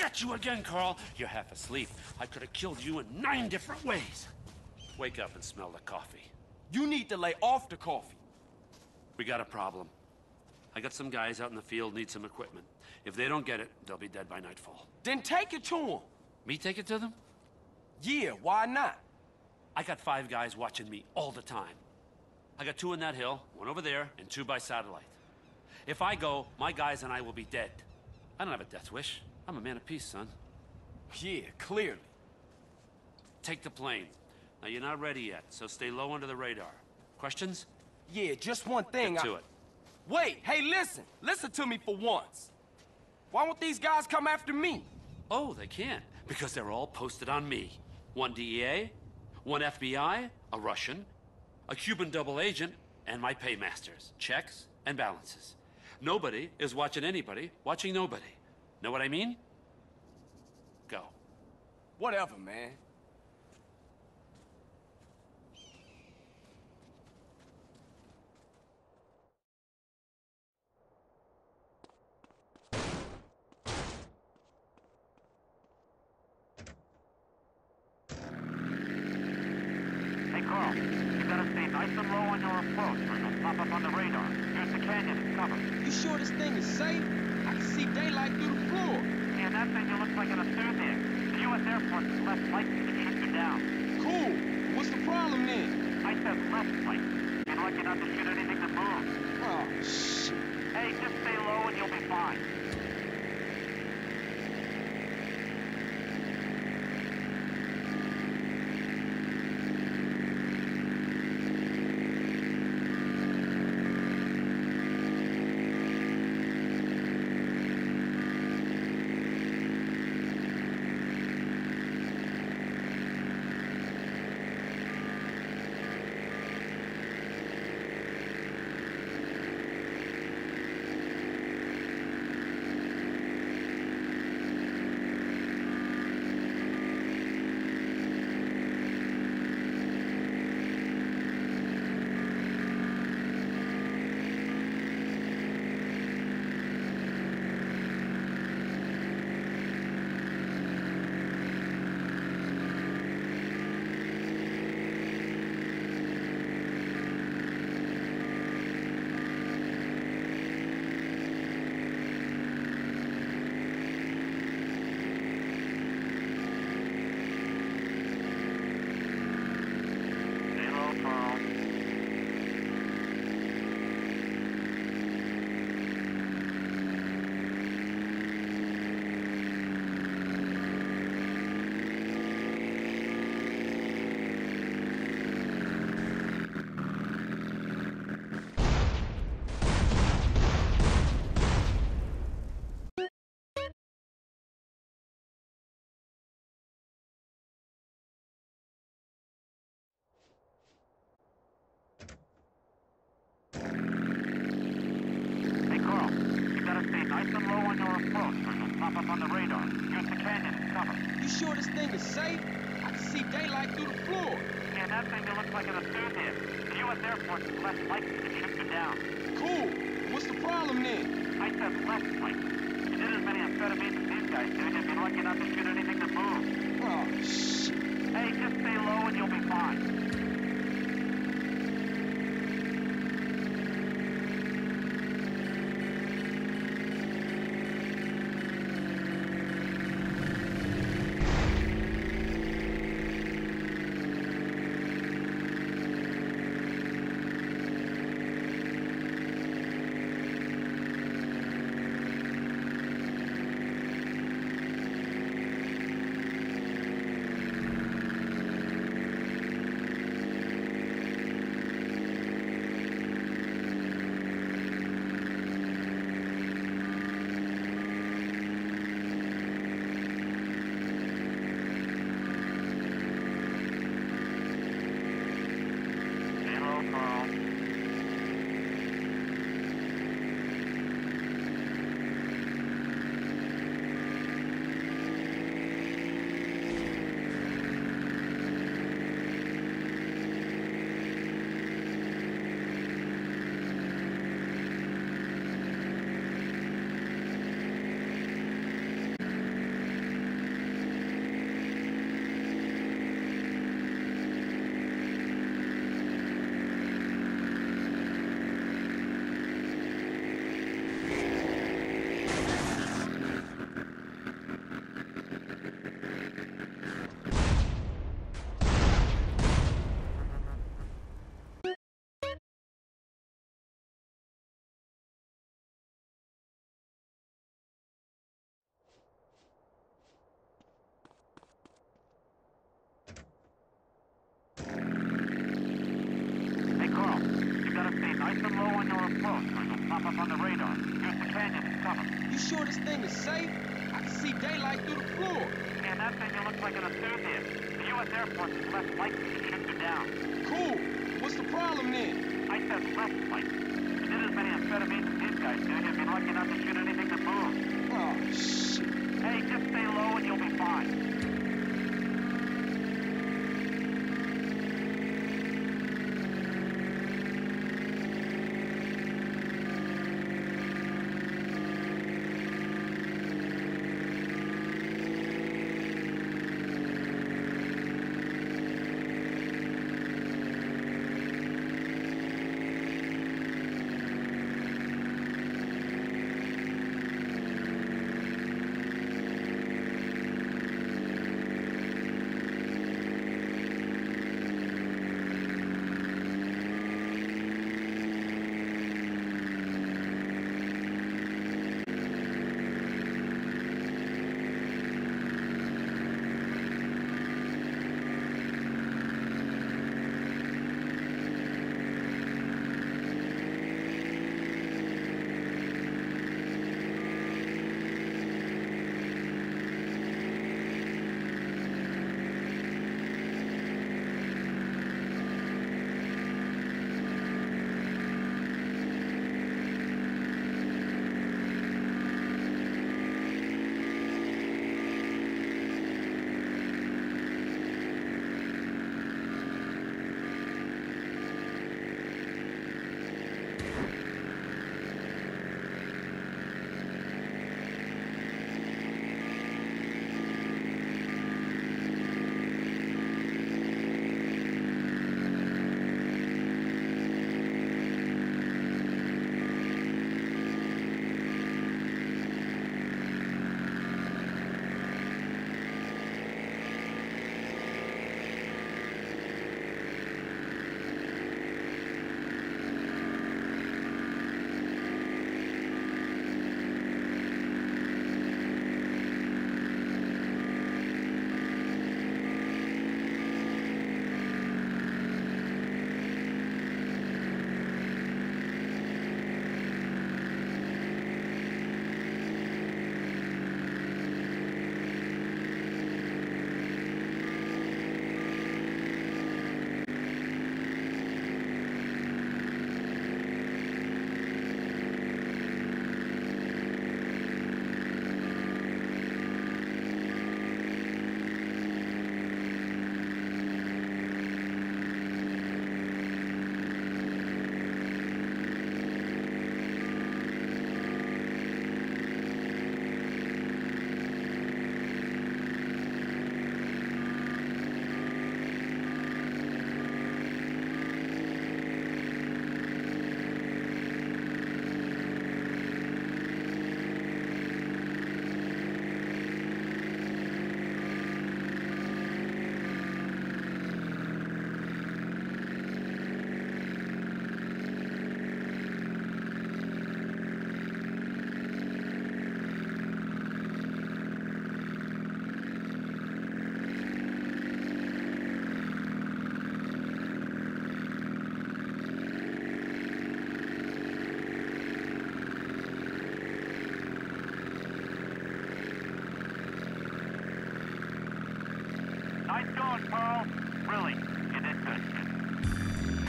Get you again, Carl. You're half asleep. I could have killed you in 9 different ways. Wake up and smell the coffee. You need to lay off the coffee. We got a problem. I got some guys out in the field need some equipment. If they don't get it, they'll be dead by nightfall. Then take it to them. Me take it to them? Yeah, why not? I got 5 guys watching me all the time. I got 2 in that hill, 1 over there, and 2 by satellite. If I go, my guys and I will be dead. I don't have a death wish. I'm a man of peace, son. Yeah, clearly. Take the plane. Now, you're not ready yet, so stay low under the radar. Questions? Yeah, just one thing. Get to it. Wait, hey, listen. Listen to me for once. Why won't these guys come after me? Oh, they can't, because they're all posted on me. 1 DEA, 1 FBI, a Russian, a Cuban double agent, and my paymasters, checks and balances. Nobody is watching anybody, watching nobody. Know what I mean? Go. Whatever, man. Carl, you gotta stay nice and low on your approach or you'll pop up on the radar. Use the canyon as cover. You sure this thing is safe? I can see daylight through the floor. Yeah, that thing you look like an there. The U.S. Air Force is less likely to shoot you down. Cool. What's the problem then? I said less likely. You're lucky not to shoot anything that moves. Oh, shit. Hey, just stay low and you'll be fine. Nice and low on your approach, or you'll pop up on the radar. Use the canyon as cover. You sure this thing is safe? I can see daylight through the floor. Yeah, that thing you look like an there. The U.S. Air Force is less likely to shoot you down. Cool. What's the problem then? I said less likely. If you did as many amphetamines as these guys did, you'd be lucky not to shoot anything that moves. Oh, shit. Hey, just stay low and you'll be fine. close or it'll pop up on the radar. Use the canyon as cover. You sure this thing is safe? I can see daylight through the floor. In that thing, you look like an enthusiast. The U.S. Air Force is less likely to shoot you down. Cool. What's the problem then? I said less likely. If you did as many amphetamines as these guys do, you'd be lucky not to shoot anything that moves. Oh, shit. Hey, just stay low and you'll be fine. Nice going, Pearl. Really, you did good.